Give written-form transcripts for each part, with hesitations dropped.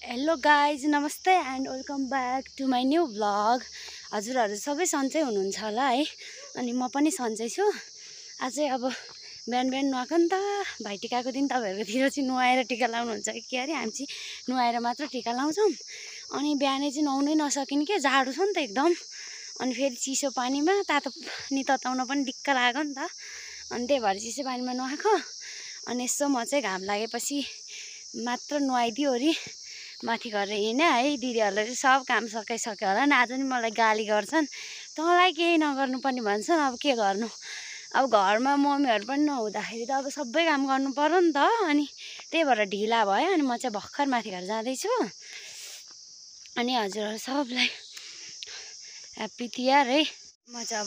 Hello guys नमस्ते and welcome back to my new vlog. हजुरहरू सबै सन्चै हुनुहुन्छ होला है। अनि म पनि सन्चै छु। अझै अब बिहान बिहान नुहाएको नि त भाइ टिकाको दिन तपाईँहरूकोतिर चाहिँ नुहाएर टिका लाउनुहुन्छ कि अरे। हामी चाहिँ नुहाएर मात्र टिका लाउँछौँ। अनि बिहानै चाहिँ नुहाउनै नसकिन् के जाडो छ नि त एकदम। अनि फेरि चिसो पानीमा तातो पानी तताउन पनि दिक्क लाग्यो नि त। अनि त्यही भएर चिसो पानीमा नुहाएको। अनि यसो म चाहिँ घाम लागेपछि मात्र नुहाइदियो अरे माथि गरेर हिँडेँ है। दिदीहरूले चाहिँ सब काम सकाइसक्यो होला नि। आज नि मलाई गाली गर्छन्, तँलाई केही नगर्नुपर्ने भन्छन्। अब के गर्नु, अब घरमा मम्मीहरू पनि नहुँदाखेरि त अब सबै काम गर्नु पर्यो नि त। अनि त्यही भएर ढिला भयो। अनि म चाहिँ भर्खर माथि घर जाँदैछु। अनि हजुरहरू सबलाई ह्याप्पी तिहार है। म चाहिँ अब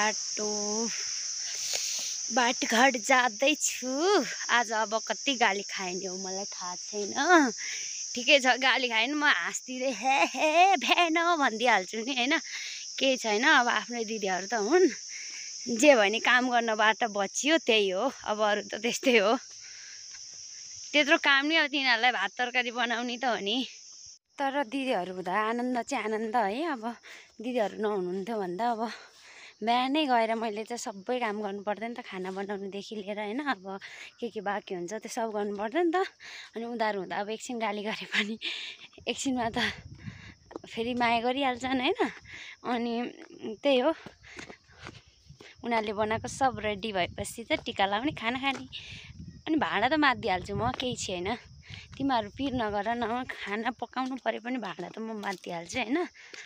बाटघाट जाँदैछु। आज अब कति गाली खाएँ नि हो मलाई थाहा छैन। ठिकै छ, गाली खाएँ नि म हाँस्दिँदै हे भ्याएन भनिदिइहाल्छु नि होइन। केही छैन, अब आफ्नै दिदीहरू त हुन्। जे भयो नि काम गर्नबाट बचियो त्यही हो। अब अरू त त्यस्तै हो। त्यत्रो काम नि अब तिनीहरूलाई भात तरकारी बनाउने त हो नि। तर दिदीहरू हुँदा आनन्द चाहिँ आनन्द है। अब दिदीहरू नहुनुहुन्थ्यो भन्दा अब बिहानै गएर मैले चाहिँ सबै काम गर्नु पर्दैन त, खाना बनाउनुदेखि लिएर होइन। अब के बाँकी हुन्छ त्यो सब गर्नु पर्दैन त। अनि उनीहरू हुँदा अब एकछिन गाली गरे पनि एकछिनमा त फेरि माया गरिहाल्छन् होइन। अनि त्यही हो, उनीहरूले बनाएको सब रेडी भएपछि चाहिँ टिका लाउने खाना खाने। अनि भाँडा त माझ्दिहाल्छु म, केही छैन। तिमीहरू पिर नगर न, खाना पकाउनु परे पनि भाँडा त म माझ्दिहाल्छु होइन।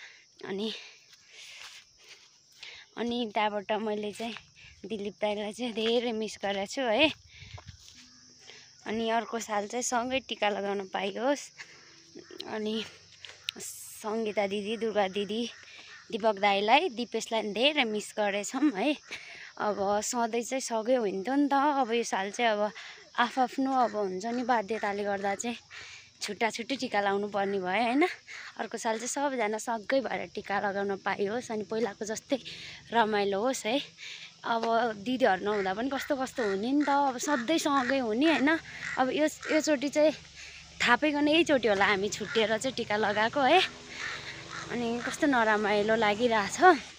अनि त्यहाँबाट मैले चाहिँ दिलीप दाइलाई चाहिँ धेरै मिस गरेको छु है। अनि अर्को साल चाहिँ सँगै टिका लगाउन पाइयोस्। अनि सङ्गीता दिदी, दुर्गा दिदी, दिपक दाइलाई, दिपेशलाई धेरै मिस गरेछौँ है। अब सधैँ चाहिँ सँगै हुन्थ्यो नि त। अब यो साल चाहिँ अब आफ्नो अब हुन्छ नि बाध्यताले गर्दा चाहिँ छुट्टी टिका लाउनु पर्ने भयो होइन। अर्को साल चाहिँ सबैजना सँगै भएर टिका लगाउन पाइयोस्। अनि पहिलाको जस्तै रमाइलो होस् है। अब दिदीहरू नहुँदा पनि कस्तो हुने नि त। अब सधैँ सँगै हुने होइन। अब योचोटि चाहिँ थाहा पाइकन यहीचोटि होला हामी छुट्टिएर चाहिँ टिका लगाएको है। अनि कस्तो नरमाइलो लागिरहेछ।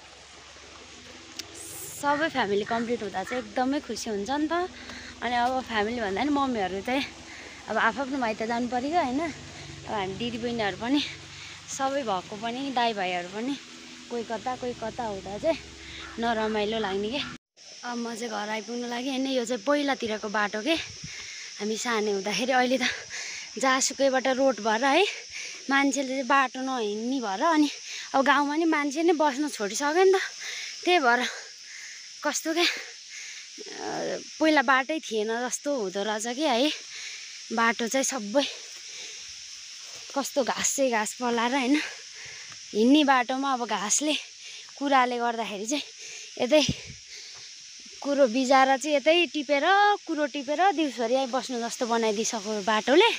सबै फ्यामिली कम्प्लिट हुँदा चाहिँ एकदमै खुसी हुन्छ नि त। अनि अब फ्यामिली भन्दा नि मम्मीहरू चाहिँ अब आफ्नो माइत जानु पऱ्यो होइन। अब हामी दिदी बहिनीहरू पनि सबै भएको पनि दाइ भाइहरू पनि कोही कता हुँदा चाहिँ नरमाइलो लाग्ने के। अब म चाहिँ घर आइपुग्नु लागि होइन। यो चाहिँ पहिलातिरको बाटो के, हामी सानो हुँदाखेरि। अहिले त जहाँसुकैबाट रोड भएर है मान्छेले चाहिँ बाटो नहिँड्ने भएर अनि अब गाउँमा नि मान्छे नै बस्न छोडिसक्यो नि त। त्यही भएर कस्तो के पहिला बाटै थिएन जस्तो हुँदो रहेछ कि है। बाटो चाहिँ सबै कस्तो घाँस पलाएर होइन। हिँड्ने बाटोमा अब घाँसले कुराले गर्दाखेरि चाहिँ यतै कुरो बिजाएर चाहिँ यतै कुरो टिपेर दिउँसरी बस्नु जस्तो बनाइदिइसक्यो बाटोले।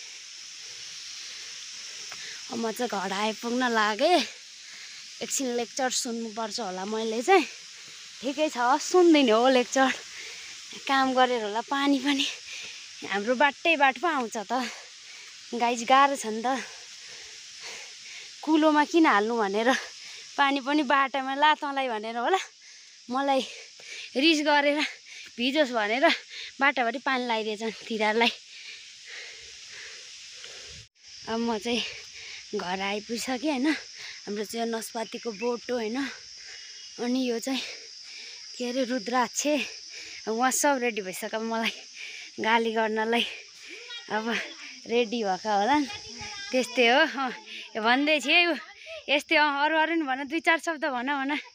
अब म चाहिँ घर आइपुग्न लागेँ। एकछिन लेक्चर सुन्नुपर्छ होला मैले चाहिँ। ठिकै छ, सुन्दिनँ हो लेक्चर। काम गरेर होला। पानी पनि हाम्रो बाट पो आउँछ त गाइज, गाह्रो छ नि त। कुलोमा किन हाल्नु भनेर पानी पनि बाटोमा ला तँलाई भनेर होला। मलाई रिस गरेर भिजोस् भनेर बाटाभरि पानी लगाइदिएछन् तिनीहरूलाई। अब म चाहिँ घर आइपुगिसकेँ होइन। हाम्रो चाहिँ नस्पातीको बोटो होइन। अनि यो चाहिँ के अरे रुद्राक्ष। उहाँ सब रेडी भइसक्यो मलाई गाली गर्नलाई। अब रेडी भएको होला नि, त्यस्तै हो। भन्दै थिएँ यस्तै अरू नि भन, 2-4 शब्द भन।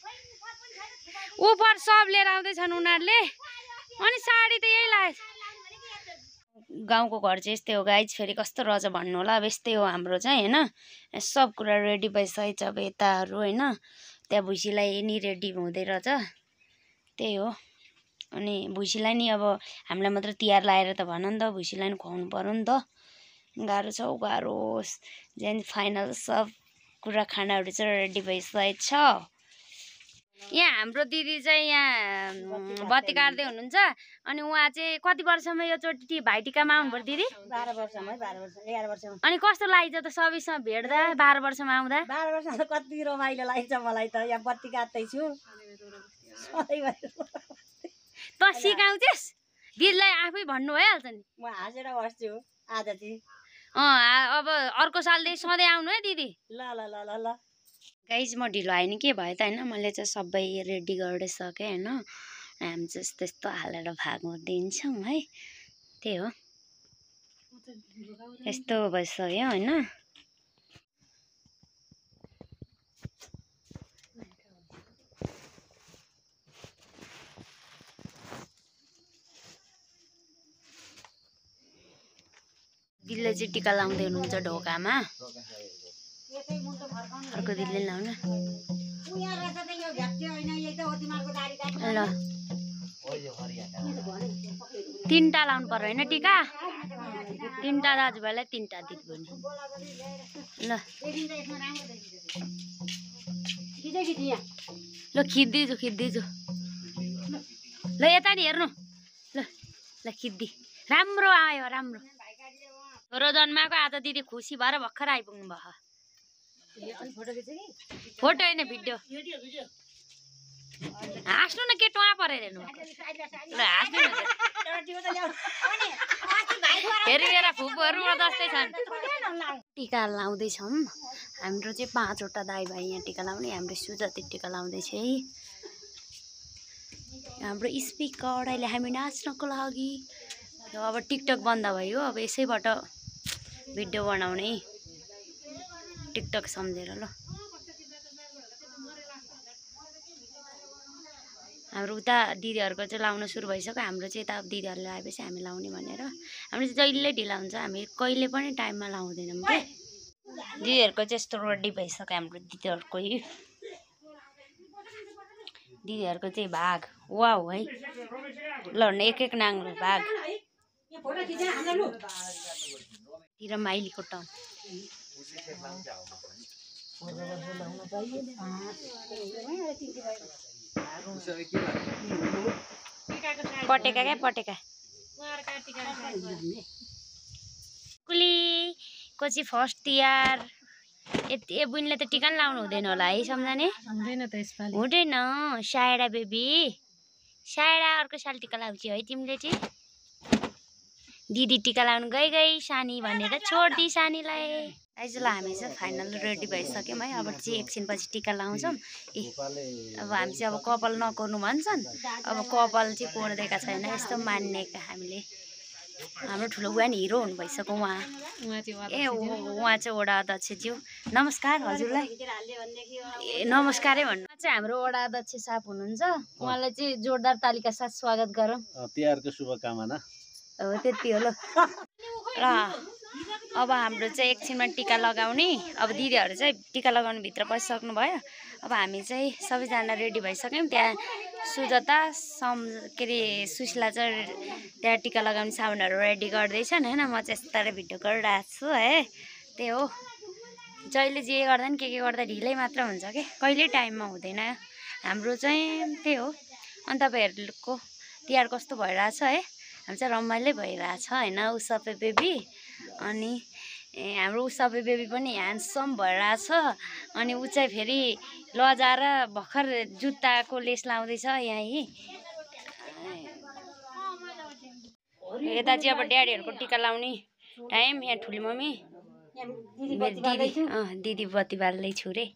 उपर सब लिएर आउँदैछन् उनीहरूले। अनि साडी त यही लाएछ। गाउँको घर चाहिँ यस्तै हो गाइज। फेरि कस्तो रहेछ भन्नु होला। अब यस्तै हो हाम्रो चाहिँ होइन। सब कुरा रेडी भइसकेको छ। अब यताहरू होइन, त्यहाँ भुइँसीलाई नि रेडी हुँदै रहेछ। त्यही हो। अनि भुइँसीलाई नि अब हामीलाई मात्र तिहार लाएर त भन नि त, भुइँसीलाई नि खुवाउनु पर्यो नि त। गाह्रो छ गाह्रो। जेन फाइनल सब कुरा खानाहरू चाहिँ रेडी भइसकेको छ। यहाँ हाम्रो दिदी चाहिँ यहाँ बत्ती काट्दै हुनुहुन्छ अनि उहाँ चाहिँ कति वर्षमा यो चोटि भाइटिकामा आउनुभयो दिदी? 12 वर्षमा 12 वर्ष 11 वर्षमा। अनि कस्तो लाग्छ त सबैसँग भेट्दा 12 वर्षमा आउँदा? 12 वर्षमा त कति रमाइलो लाग्छ मलाई त। यहाँ बत्ती काट्दै छु त सिकाउँछस् दिदीलाई आफै भन्नु भइहाल्छ नि। म हाँसेर बस्छु आज चाहिँ। अब अर्को सालदेखि सधैँ आउनु है दिदी। ल ल ल ल ल गाइज म ढिलो आएँ नि के भयो त होइन, मैले चाहिँ सबै रेडी गरिसकेँ होइन। हामी चाहिँ त्यस्तो हालेर भागमा दिन्छौँ है, त्यही हो। यस्तो भइसक्यो होइन। दिदीले चाहिँ टिका लाउँदै हुनुहुन्छ ढोकामा। अर्को दिदीले लाउन ल 3टा लाउनु पर्यो होइन टिका? 3टा दाजुभाइलाई 3टा दिदीबहिनी। ल ल खिच्दैछु ल यता नि हेर्नु। ल ल खिच्दी राम्रो आयो राम्रो। छोरो जन्माएको आज दिदी खुसी भएर भर्खर आइपुग्नु भयो। फोटो होइन भिडियो। हाँस्नु न के टुवा परेर हेर्नु भएको। ल हाँस्नु न फेरि मेरा फुपूहरू जस्तै छन्। टिका लाउँदैछौँ हाम्रो चाहिँ 5वटा दाइ भाइ यहाँ टिका लाउने। हाम्रो सुजती टिका लाउँदैछ है। हाम्रो स्पिकर अहिले हामी नाच्नको लागि। अब टिकटक बन्द भयो, अब यसैबाट भिडियो बनाउने टिकटक सम्झेर। ल हाम्रो उता दिदीहरूको चाहिँ लाउन सुरु भइसक्यो। हाम्रो चाहिँ यता दिदीहरूले आएपछि हामी लाउने भनेर। हाम्रो चाहिँ जहिले ढिला हुन्छ, हामी कहिले पनि टाइममा लाउँदैनौँ कि। दिदीहरूको चाहिँ यस्तो रेडी भइसक्यो हाम्रो दिदीहरूको चाहिँ भाग वाउ है। ल एक एक नाङ्लो भाग तिर माइलीको टम पटेका क्या पटेका कुलीको चाहिँ फर्स्ट तिहार। ए बुनीले त टिका नि लाउनु हुँदैन होला है सम्झने? हुँदैन। सायरा बेबी सायरा अर्को साल टिका लाउँछ है तिमीले चाहिँ। दिदी टिका लाउनु गई सानी भनेर छोड्दी सानीलाई। आइजलाई हामी चाहिँ फाइनल रेडी भइसक्यौँ है। अब चाहिँ एकछिनपछि टिका लाउँछौँ। अब हामी चाहिँ अब कपाल नकोर्नु भन्छन्। अब कपाल चाहिँ कोर्दिएका छैन, यस्तो मान्नेका हामीले। हाम्रो ठुलो बुवा नि हिरो हुनु भइसक्यो उहाँ। ए उहाँ चाहिँ वडा अध्यक्षज्यू। नमस्कार हजुरलाई। ए नमस्कारै भन्नु। चाहिँ हाम्रो वडा अध्यक्ष साहब हुनुहुन्छ, उहाँलाई चाहिँ जोरदार तालिका साथ स्वागत गरौँ। तिहारको शुभकामना। हो त्यति हो। ल अब हाम्रो चाहिँ एकछिनमा टिका लगाउने। अब दिदीहरू चाहिँ टिका लगाउनु भित्र पसिसक्नु भयो। अब हामी चाहिँ सबैजना रेडी भइसक्यौँ। त्यहाँ सुजता के अरे सुशीला चाहिँ त्यहाँ टिका लगाउने सामानहरू रेडी गर्दैछन् होइन। म चाहिँ यस्तो भिडियो गरिरहेको छु है। त्यही हो, जहिले जे गर्दा नि के गर्दा ढिलै मात्र हुन्छ कि, कहिले टाइममा हुँदैन हाम्रो चाहिँ। त्यही हो। अनि तपाईँहरूको तिहार कस्तो भइरहेछ है? हाम्रो चाहिँ रमाइलो भइरहेछ होइन। उसपे बेबी अनि हाम्रो उसपे बेबी पनि ह्यान्डसम भइरहेछ। अनि ऊ चाहिँ फेरि लजाएर भर्खर जुत्ताको लेस लाउँदैछ यहाँ। यता चाहिँ अब ड्याडीहरूको टिका लाउने टाइम। यहाँ ठुली मम्मी दिदी बत्ती बाल्दैछु रे।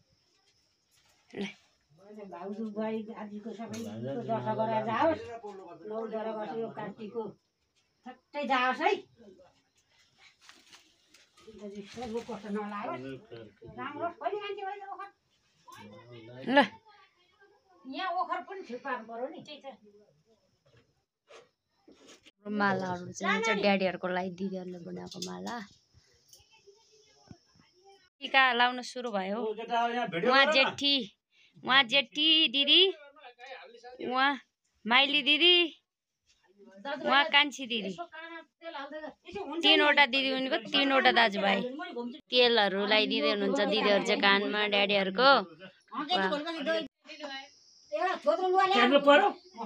ल मालाहरू चाहिँ ड्याडीहरूको लागि दिदीहरूले बनाएको माला। टिका लाउन सुरु भयो। उहाँ जेठी दिदी, उहाँ माइली दिदी, उहाँ कान्छी दिदी। 3वटा दिदी उनीको 3वटा दाजुभाइ। तेलहरू लगाइदिँदै हुनुहुन्छ दिदीहरू चाहिँ कानमा ड्याडीहरूको। एउटा थोत्रो लुगा ल्याऊ केन्द्र पर्यो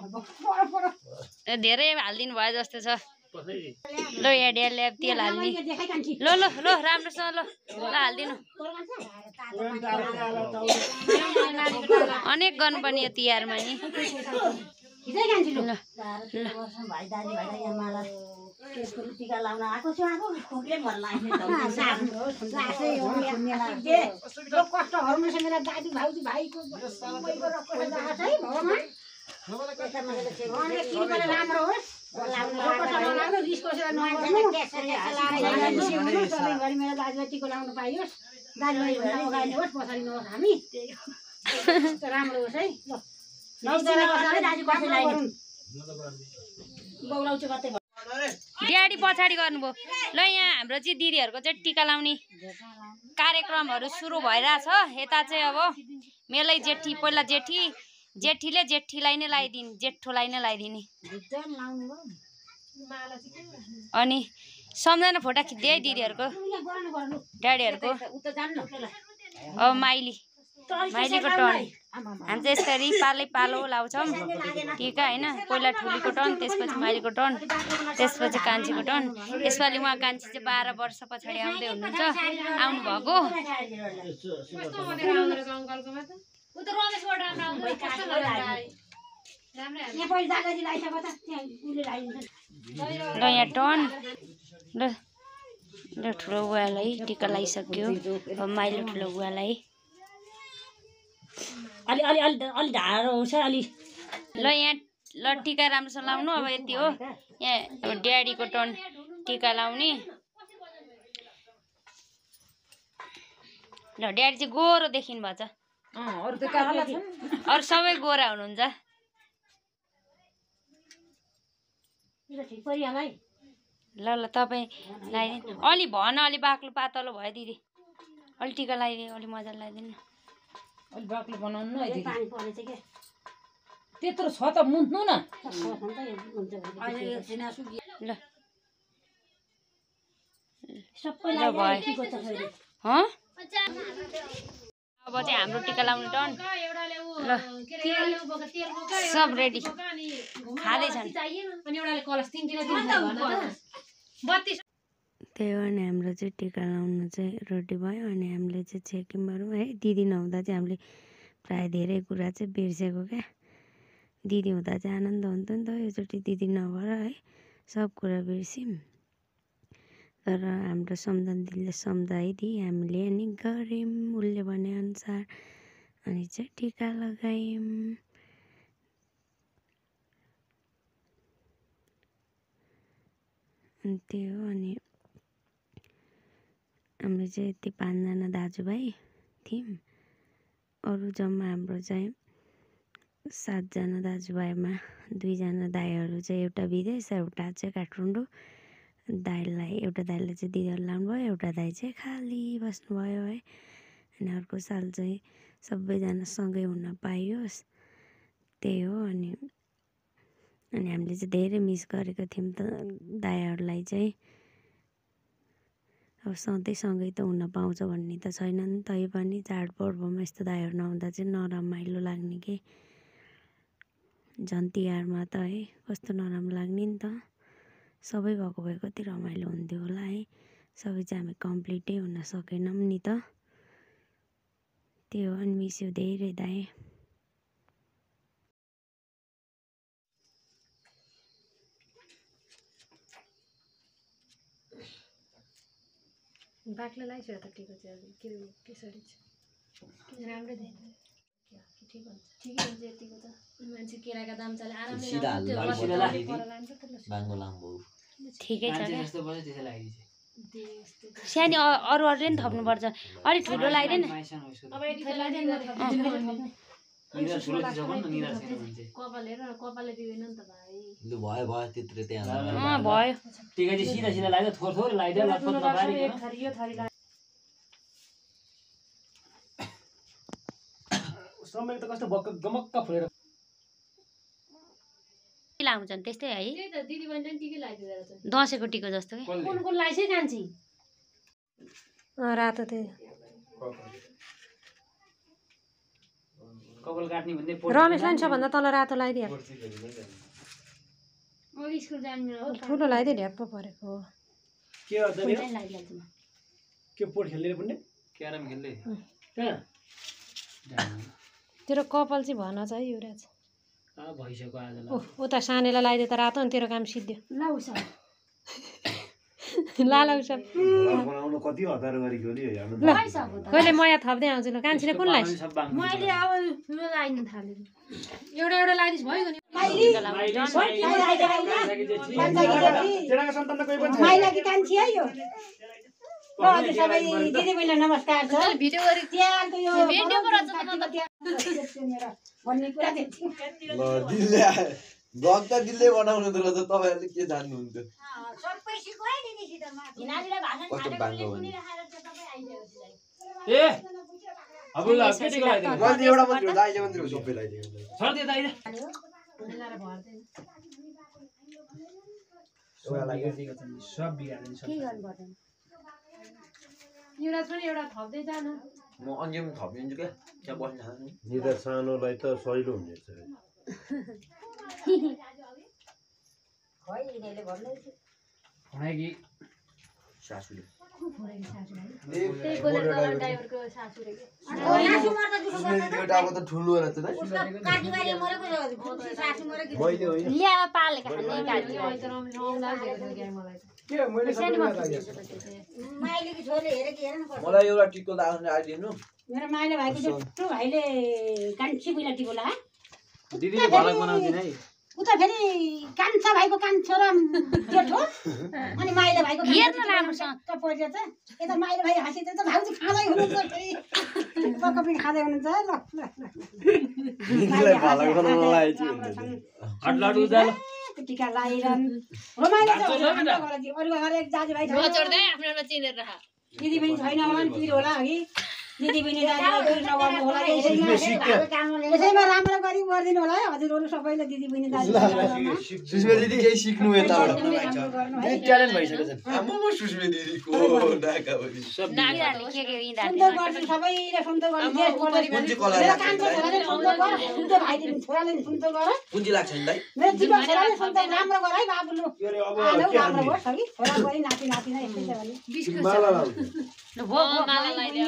धेरै हालिदिनु भयो जस्तो छ ल यहाँ ड्याले तेल हाल्ने ल ल ल राम्रोसँग ल हालिदिनु अनेक गर्नुपर्ने यो तिहारमा नि हिजै कान्छी लु ल भाइ दाजु भाइ यहाँ माला त्यसको टिका लाउन आएको छु आएको खुकुले मन लाग्यो कष्टहरूमा चाहिँ मेरा दाजु भाउजू भाइको राम्रो होस् सधैँभरि मेरो दाजुभाइ टिको लाउनु पाइयोस् दाजुभाइ भन्दा अगाडि होस् पछाडि नहोस् हामी राम्रो होस् है ल दाजु कसैलाई बौलाउँछु कतै ड्याडी पछाडि गर्नुभयो ल यहाँ हाम्रो चाहिँ दिदीहरूको चाहिँ टिका लाउने कार्यक्रमहरू सुरु भइरहेछ यता चाहिँ अब मेलै जेठी पहिला जेठीले जेठीलाई नै लगाइदिने जेठोलाई नै लगाइदिने अनि सम्झना फोटा खिच्दै है दिदीहरूको ड्याडीहरूको अब माइलीको टर्न हामी चाहिँ यसरी पालो लाउँछौँ टिका होइन पहिला ठुलीको टर्न त्यसपछि माइलीको टर्न त्यसपछि कान्छीको टर्न यसपालि उहाँ कान्छी चाहिँ 12 वर्ष पछाडि आउँदै हुनुहुन्छ आउनुभएको ल यहाँ टर्न ल ठुलो बुवालाई टिका लगाइसक्यो अब माइलो ठुलो बुवालाई अलि ढाडो छ अलि ल यहाँ ल टिका राम्रोसँग लाउनु अब यति हो यहाँ अब ड्याडीको टर्न टिका लाउने ल ड्याडी चाहिँ गोरो देखिनु भएछ अरू सबै गोरा हुनुहुन्छ ल ल तपाईँ लगाइदिनु अलि भन अलि बाक्लो पातलो भयो दिदी अलि टिका लगाइदिनु अलि मजाले लगाइदिनु अलि बाक्लो बनाउनु है त्यत्रो छ त मुन्नु न ल अब चाहिँ हाम्रो टिका लाउने टर्न ल सब रेडी खाँदैछन् त्यही हो अनि हाम्रो चाहिँ टिका लाउनु चाहिँ रेडी भयो अनि हामीले चाहिँ चेकिङ गरौँ है दिदी नहुँदा चाहिँ हामीले प्रायः धेरै कुरा चाहिँ बिर्सेको क्या दिदी हुँदा चाहिँ आनन्द हुन्थ्यो नि त योचोटि दिदी नभएर है सब कुरा बिर्स्यौँ तर हाम्रो सम्झना दिदीले सम्झाइदिए हामीले अनि गऱ्यौँ उसले भनेअनुसार अनि चाहिँ टिका लगायौँ अनि त्यो हो अनि हामीले चाहिँ यति 5 जना दाजुभाइ थियौँ अरू जम्मा हाम्रो चाहिँ 7 जना दाजुभाइमा 2 जना दाइहरू चाहिँ एउटा विदेश एउटा चाहिँ काठमाडौँ दाइलाई एउटा दाइलाई चाहिँ दिदीहरू लाउनु भयो एउटा दाइ चाहिँ खाली बस्नुभयो है अनि अर्को साल चाहिँ सबैजना सँगै हुन पाइयोस् त्यही हो अनि हामीले चाहिँ धेरै मिस गरेको थियौँ त दाइहरूलाई चाहिँ अब सधैँ सँगै त हुन पाउँछ भन्ने त छैन नि तै पनि चाडपर्वमा यस्तो दाइहरू नहुँदा चाहिँ नरमाइलो लाग्ने कि झन् तिहारमा त है कस्तो नराम्रो लाग्ने नि त सबै भएको भए कति रमाइलो हुन्थ्यो होला है सबै चाहिँ हामी कम्प्लिटै हुन सकेनौँ नि त त्यो अनि मिस यु धेरै दाइ बाक्लो लगाइसक्यो त टिको चाहिँ कसरी चाहिँ राम्रै देख्छ ठिक हुन्छ ठिकै हुन्छ यतिको त मान्छे केराका दाम चाले आरामले ठिकै छ सानो अरूले नि थप्नुपर्छ अलिक ठुलो लगाइदिएन कपाल हेर कपालले दिँदैन नि त भाइ लु भयो भयो त्यत्रो त्यहाँ भयो टिका चाहिँ सिधा सिधा लगाइदियो थोर लगाइदियो लटपट नपारिकन समय त कस्तो बक्क गमक्क फुलेर लाउँछन् त्यस्तै है त्यही त दिदी बहिनी पनि टिकै लगाइदिँदो रहेछ दसैँको टिको जस्तो के कुन लगाइसै कान्छी रातो त्यो कपाल काट्ने भन्दै रमेशलाई नि सबभन्दा तल रातो लगाइदिए अघि स्कुल जाने हो ठुलो लगाइदिए ढ्याप्प परेको हो के गर्छ नि लागिहाल्छ म के पोट खेल्दै पनि क्यारम खेल्दै कहाँ तेरो कपाल चाहिँ भन छ है युवराज भइसक्यो आज ल उता सानेलाई लगाइदिए त रातो अनि तेरो काम सिद्धियो लाउ सर लालाउ सब बनाउनु कति हतार गरेको नि हेर्नु ल कहिले मया थप्दै आउँछु ल कान्छीले कुन लाइस् मैले अब ठुलो लाइन थालेँ एउटा एउटा लगाइदिस् भयो नि जेठाको सन्तान त कोही पनि छैन माइला कि कान्छी है यो ल हजुर सबै दिदीबहिनीलाई नमस्कार छ भिडियो गरे तिहारको यो भिडियो पर भन्ने कुरा ल दिलले ब्लग त दिलले बनाउनु त रहेछ तपाईँहरूले के जान्नुहुन्छ सबै सिकाए दिदीसित घिनालीलाई भाषण कस्तो बाङ्गो भने ए अब ल के टिका लगाइदिनु मैले एउटा मात्र हो दाइले मात्र हो सबै लगाइदिएको सर्दी दाइ सब बिगार्दैन सब के गर्नु पर्दैन युवराज पनि एउटा थप्दै जान म अन्जिम थपिदिन्छु क्या त्यहाँ बस्न चाहन्छु निदा सानोलाई त सहिलो हुनेछ कि सासूले त्यही बोलेर ड्राइभरको सासुले सासु मर्दा दुःख गर्छ एउटा अब त ठुलो रहेछ त उसको काटीबारी मरेको सासु मरेको मैले होइन ल्याएर पालेको खाने गाडी के मैले सबै लगाइदिएँ माइलीको छोरीले हेरेको हेर न कस्तो मलाई एउटा टिको आइदिनु मेरो माइला भाइको जेठो भाइले कान्छी बुइला टिको ला दिदीले भलक बनाउँदिन है उता फेरि कान्छा भाइको कान्छो र जेठो अनि माइला भाइको हेर्न राम्रोसँग त पर्छ त यता माइला भाइ हाँसिन्छ त भाउजू खाँदै हुनुहुन्छ फेरि पक्क पनि खाँदै हुनुहुन्छ ल ल दिदीलाई भलक बनाउन लगाएछु हटलट उजालो टिका लाइरहन् रमाइलो छ अरू हरेक दाजुभाइ छैन आफ्नोमा चिनेर राख दिदीबहिनी छैन होला नि पिर होला अघि दिदीबहिनी दाजुभाइ पिर नगर्नु होला यसैमा राम्रो गरी गरिदिनु होला है हजुरहरू सबैले दिदीबहिनी दाजुभाइ सुस्मिता दिदी केही सिक्नु यताबाट ट्यालेन्ट भइसक्यो छ सुस्मिता दिदीको नाका पनि सब नानीहरूले के यिनीहरूले सुन्दर गर्छु सबैले सुन्दर गर्नु कुन चाहिँ कलर मेरो लाग्छ कान्छो छोराले सुन्दर गर सुन्दर भाइले छोराले सुन्दर गर कुन चाहिँ लाग्छ नि दाइ मेरो जिब्बा छोराले सुन्दर राम्रो गर है बाबु लु के अरे अब आलु के राम्रो हाल्ने होस् है छोरा छोरी नाति नातिना यस्तै छ भने माला लाउँछ माला लगाइदियो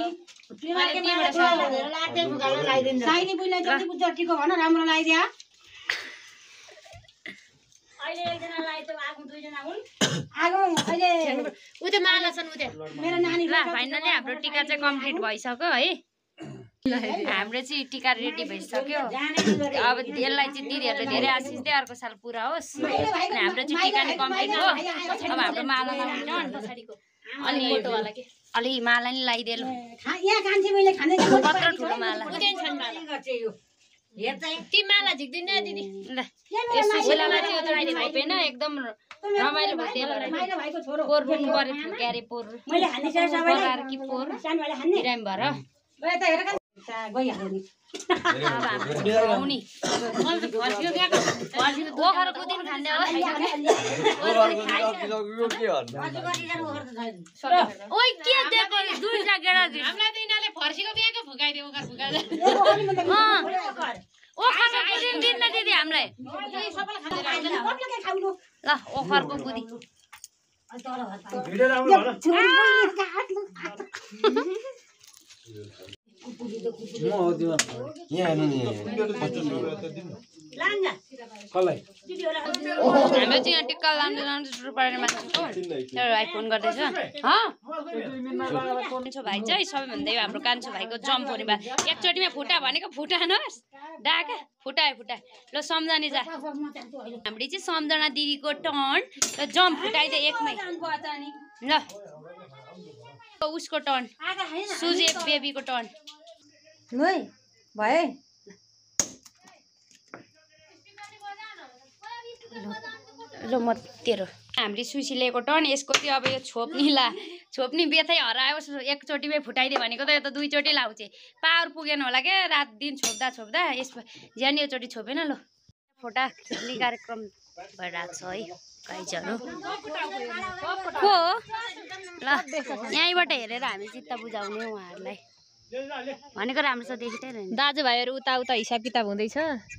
साइली बुइलाई जति जतिको भन राम्रो लगाइदिया अहिले एकजना लगाइदियो आगो दुईजना हुन् आगो अहिले उतै माला छन् उतै मेरो नानी ल फाइनली हाम्रो टिका चाहिँ कम्प्लिट भइसक्यो है हाम्रो चाहिँ टिका रेडी भइसक्यो अब यसलाई चाहिँ दिदीहरूले धेरै आशिष दे अर्को साल पुरा होस् अनि हाम्रो चाहिँ टिका नि कम्प्लिट हो अब हाम्रो माला लगाउने अलि मोटोवाला के अलि माला नि लगाइदिएल यहाँ कान्छी मैले खाने कत्रो ठुलो माला ती माला झिक्दिन दिदी ल यसो बेलामा चाहिँ त्यो छोपेन एकदम रमाइलो भयो माइला भाइको छोरो पोर पनि गरेको थियो क्यारे पोर मैले खाने छ सबैले कि पोर सानो भाइले खाने बिरामी भएर गए त हेर गइहाल्यो नि अब हाम्रो आउने ओखरको दिन खाँदै होला ओइ के दिएको दुईटा गेडा दियो हामीलाई त यिनीहरूले फर्सीको बिहाको फुकाइदियो ओखर फुकाएर ओखरको दिन दिन्न दिदी हामीलाई ल ओखरको बुदी भिडियो राम्रो भन म हो त्यो यहाँ हेर्नु नि कसलाई हाम्रो चाहिँ यहाँ टिक्का लानु सुरु पारेर मान्छे मेरो भाइ फोन गर्दैछ कान्छो भाइ चाहिँ सबैभन्दा यो हाम्रो कान्छो भाइको जम्प हुने भए एकचोटिमा फुटा भनेको फुटानुहोस् डाका फुटायो ल सम्झने जा हामीले चाहिँ सम्झना दिदीको टर्न र जम्प फुटाइदियो एकमै ल उसको टर्न सुजे बेबीको टर्न है भयो ल म तेरो हामीले सुसी लिएको टर्न यसको चाहिँ अब यो छोप्नी बेथै हरायोस् एकचोटिमै फुटाइदियो भनेको त यो त दुईचोटि लाउँछ पावर पुगेन होला क्या रात दिन छोप्दा यसमा ज्यान योचोटि छोपेन ल फोटा खिच्ने कार्यक्रम भइरहेको छ है गाइजहरू को ल यहीँबाट हेरेर हामी चित्त बुझाउने उहाँहरूलाई भनेको राम्रो छ देखिँदैन नि। दाजुभाइहरू उता उता हिसाब किताब हुँदैछ।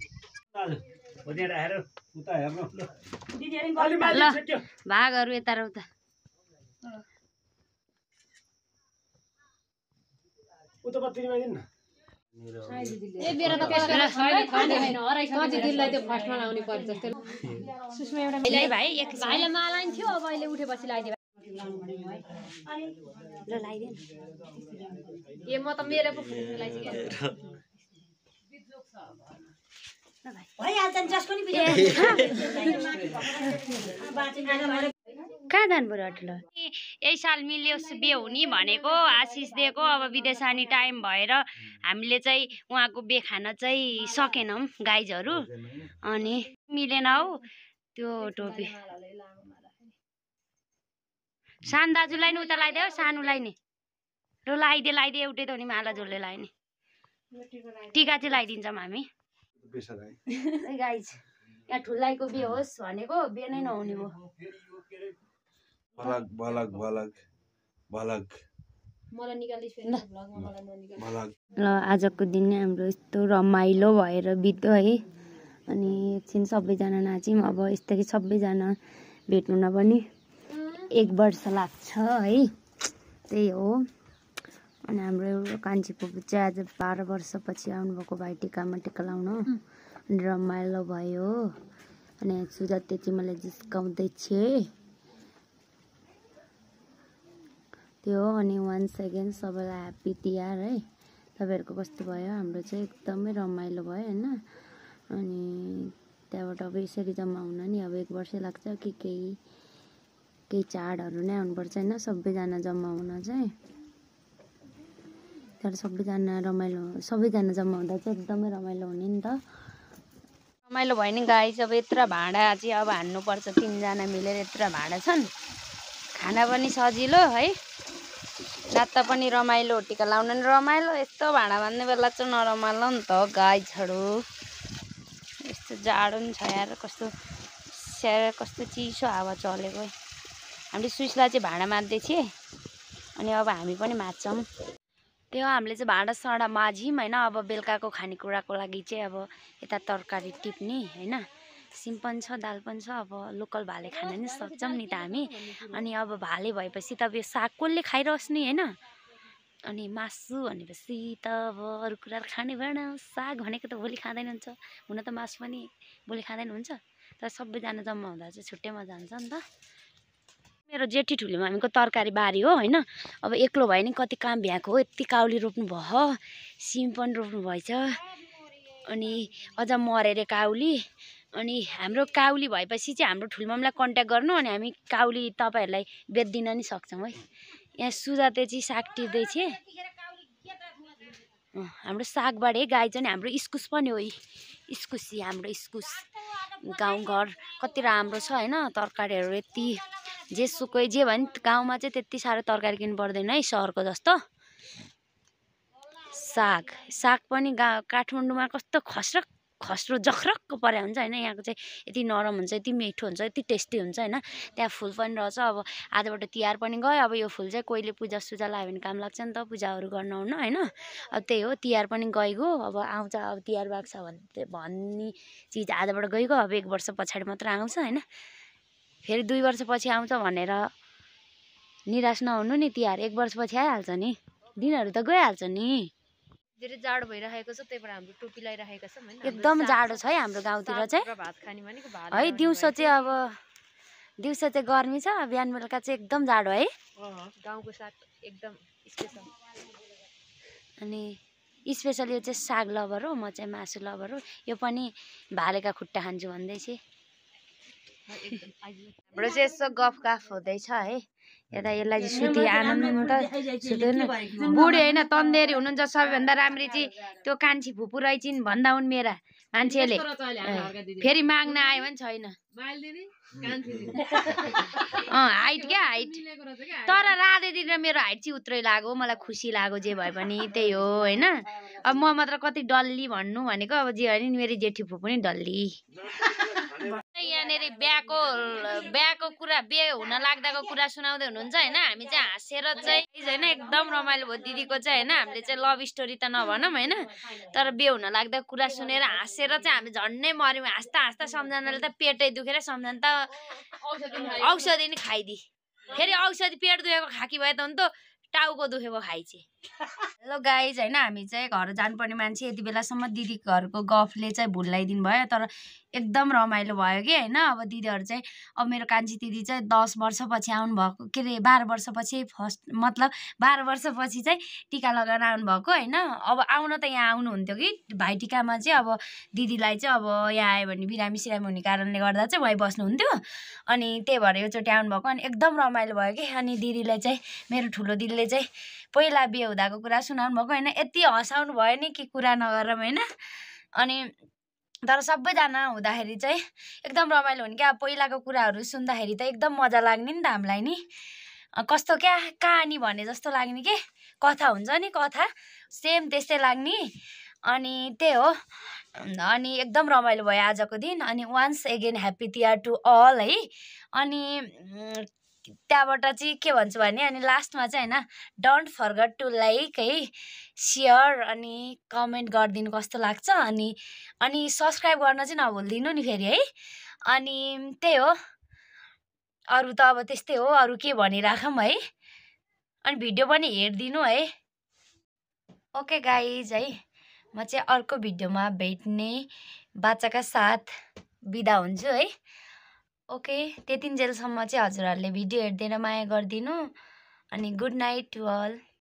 राखेर उता हेर्नु दिदीहरू अलि नि माथि ल छेक्यो भागहरू यता र उता। उता बत्ती मागिन् न ए मेरो त पैसा छैन दिदीलाई त्यो फर्स्टमा लाउनु पर्छ जस्तो। सुषमा एउटा ए भाइ एक भाइले मलाई थियो, अब अहिले उठेपछि लगाइदियो। ल लगाइदिनु। ए म त मेरो पो फुल्नु लागिसक्यो। भइहाल्छ नि जसको नि बिजो कहाँ जानु पर्यो अटल? यही साल मिल्योस् बिहे हुने भनेको आशिष दिएको। अब विदेश जाने टाइम भएर हामीले चाहिँ उहाँको बिहे खान चाहिँ सकेनौँ गाइजहरू। अनि मिलेन हौ त्यो टोपी। सानो दाजुलाई नि उता लगाइदियो हौ, सानोलाई नि। र लगाइदिए एउटै त हो नि, माला जोडले लगाइने। टिका चाहिँ लगाइदिन्छौँ हामी। गाइज यहाँ ठुलाइको बिहे होस् भनेको बिहे नै नहुने भयो। ल आजको दिन नै हाम्रो यस्तो रमाइलो भएर बित्यो है। अनि एकछिन सबैजना नाच्यौँ। अब यस्तै सबैजना भेट्नु पनि 1 वर्ष लाग्छ है, त्यही हो। अनि हाम्रो एउटा कान्छी फुपू चाहिँ आज 12 वर्षपछि आउनुभएको भाइटिकामा टिका लाउन। अनि रमाइलो भयो। अनि सुजात त्यति मलाई जिस्काउँदैछ त्यो। अनि वन्स अगेन सबैलाई ह्याप्पी तिहार है। तपाईँहरूको कस्तो भयो? हाम्रो चाहिँ एकदमै रमाइलो भयो होइन। अनि त्यहाँबाट अब यसरी जम्मा हुन नि अब 1 वर्षै लाग्छ कि केही चाडहरू नै आउनुपर्छ होइन सबैजना जम्मा हुन चाहिँ। तर सबैजना जम्मा हुँदा चाहिँ एकदमै रमाइलो हुने नि त। रमाइलो भयो नि गाइस। अब यत्रो भाँडा चाहिँ अब हान्नुपर्छ, 3 जना मिलेर यत्रो भाँडा छन्। खाना पनि सजिलो है, नाच्दा पनि रमाइलो, टिका लाउन नि रमाइलो। यस्तो भाँडा बाँध्ने बेला चाहिँ नरमाइलो नि त गाइजहरू। यस्तो जाडो नि छ यार, कस्तो चिसो हावा चलेको। हामीले सुइसलाई चाहिँ भाँडा माझ्दै थिएँ। अनि अब हामी पनि माझ्छौँ। त्यो हामीले चाहिँ भाँडासाँडा माझ्यौँ होइन। अब बेलुकाको खानेकुराको लागि चाहिँ अब यता तरकारी टिप्ने होइन। सिम पनि छ, दाल पनि छ। अब लोकल भाले खान नि सक्छौँ नि त हामी। अनि अब भाले भएपछि त अब यो साग कसले खाइरहोस् नि होइन। अनि मासु भनेपछि त अब अरू कुराहरू खाने भएन। साग भनेको त भोलि खाँदैन हुन्छ। हुन त मासु पनि भोलि खाँदैन हुन्छ। तर सबैजना जम्मा हुँदा चाहिँ छुट्टै मजा हुन्छ नि त। मेरो जेठी ठुलो मामीको तरकारी बारी हो होइन। अब एक्लो भयो नि कति काम भ्याएको हो। यति काउली रोप्नु भयो, सिम पनि रोप्नु भएछ। अनि अझ मरेर काउली। अनि हाम्रो काउली भएपछि चाहिँ हाम्रो ठुलमामलाई कन्ट्याक्ट गर्नु। अनि हामी काउली तपाईँहरूलाई बेच्दिन नि सक्छौँ है। यहाँ सुजाते चाहिँ साग टिप्दैछ। हाम्रो सागबारी है गाई चाहिँ हाम्रो इस्कुस पनि हो। इस्कुसी हाम्रो इस्कुस गाउँघर कति राम्रो छ होइन। तरकारीहरू यति जेसुकै जे भयो नि गाउँमा चाहिँ त्यति साह्रो तरकारी किन्नु पर्दैन है सहरको जस्तो। साग पनि काठमाडौँमा कस्तो खस्रो जख्रक्क परे हुन्छ होइन। यहाँको चाहिँ यति नरम हुन्छ, यति मिठो हुन्छ, यति टेस्टी हुन्छ होइन। त्यहाँ फुल पनि रहेछ। अब आजबाट तिहार पनि गयो। अब यो फुल चाहिँ कोहीले पूजासुजा लायो भने काम लाग्छ नि त, पूजाहरू गर्न आउन होइन। अब त्यही हो, तिहार पनि गइगयो। अब आउँछ अब तिहार भएको छ भन्ने चिज आजबाट गइगयो। अब 1 वर्ष पछाडि मात्र आउँछ होइन। फेरि 2 वर्षपछि आउँछ भनेर निराश नहुनु नि। तिहार 1 वर्षपछि आइहाल्छ नि, दिनहरू त गइहाल्छ नि। धेरै जाडो भइरहेको छ, त्यही भएर हाम्रो टोपी लगाइरहेको छौँ होइन। एकदम जाडो छ है हाम्रो गाउँतिर चाहिँ भात खाने भनेको भात है। दिउँसो चाहिँ गर्मी छ, बिहान बेलुका चाहिँ एकदम जाडो है। गाउँको साग एकदम स्पेसल। अनि स्पेसल यो चाहिँ साग लभर हो, म चाहिँ मासु लभर हो। यो पनि भालेका खुट्टा खान्छु भन्दैछ। हाम्रो चाहिँ यसो गफ हुँदैछ है। यता यसलाई चाहिँ सुती आनन्द सुत्दैन। बुढी होइन तन्देरी हुनुहुन्छ सबैभन्दा राम्री चाहिँ त्यो कान्छी फुपू रहेछन् भन्दा हुन् मेरा मान्छेले। फेरि माग्न आयो भने छैन हाइट क्या हाइट। तर राधे दिदी र मेरो हाइट चाहिँ उत्रै लाग्यो। मलाई खुसी लाग्यो जे भए पनि त्यही हो होइन। अब म मात्र कति डल्ली भन्नु भनेको। अब जे भने मेरो जेठी फुपू पनि डल्ली। यहाँनिर बिहाको कुरा बिहे हुन लाग्दाको कुरा सुनाउँदै हुनुहुन्छ होइन। हामी चाहिँ हाँसेर चाहिँ होइन एकदम रमाइलो भयो दिदीको चाहिँ होइन। हामीले चाहिँ लभ स्टोरी त नभनौँ होइन, तर बिहे हुन लाग्दाको कुरा सुनेर हाँसेर चाहिँ हामी झन्नै मऱ्यौँ। हाँस्दा हाँस्दा सम्झनाले त पेटै दुखेर सम्झना त औषधि नि खाइदिए। फेरि औषधि पेट दुखेको खाकी भए त हुन्थ्यो, टाउको दुखेको खाइछे। हेलो गाइज होइन, हामी चाहिँ घर जानुपर्ने मान्छे यति बेलासम्म दिदी घरको गफले चाहिँ भुलाइदिनु भयो। तर एकदम रमाइलो भयो कि होइन। अब दिदीहरू चाहिँ अब मेरो कान्छी दिदी चाहिँ 10 वर्षपछि आउनुभएको, के अरे 12 वर्षपछि फर्स्ट मतलब 12 वर्षपछि चाहिँ टिका लगाएर आउनुभएको होइन। अब आउन त यहाँ आउनुहुन्थ्यो कि भाइटिकामा चाहिँ अब दिदीलाई चाहिँ अब यहाँ आयो भने बिरामी सिरामी हुने कारणले गर्दा चाहिँ वहीँ बस्नुहुन्थ्यो। अनि त्यही भएर योचोटि आउनुभएको। अनि एकदम रमाइलो भयो कि। अनि दिदीलाई चाहिँ मेरो ठुलो दिदीले चाहिँ पहिला बिहे हुँदाको कुरा सुनाउनु भएको होइन। यति हँसाउनु भयो नि कि कुरा नगरौँ होइन। अनि तर सबैजना हुँदाखेरि चाहिँ एकदम रमाइलो हुने क्या। पहिलाको कुराहरू सुन्दाखेरि त एकदम मजा लाग्ने नि त हामीलाई नि। कस्तो क्या कहानी भने जस्तो लाग्ने के, कथा हुन्छ नि कथा, सेम त्यस्तै लाग्ने। अनि त्यही हो। अनि एकदम रमाइलो भयो आजको दिन। अनि once again happy Tihar to all है। अनि त्यहाँबाट चाहिँ के भन्छु भने अनि लास्टमा चाहिँ होइन, डोन्ट फर्गेट टु लाइक है, सेयर अनि कमेन्ट गरिदिनु कस्तो लाग्छ। अनि सब्सक्राइब गर्न चाहिँ नभुलिदिनु नि फेरि है। अनि त्यही हो, अरू त अब त्यस्तै हो, अरू के भनिराखौँ है। अनि भिडियो पनि हेरिदिनु है। ओके गाइज है, म चाहिँ अर्को भिडियोमा भेट्ने बाचाका साथ बिदा हुन्छु है। ओके, त्यतिन्जेलसम्म चाहिँ हजुरहरूले भिडियो हेरिदिएर माया गरिदिनु। अनि गुड नाइट टु अल।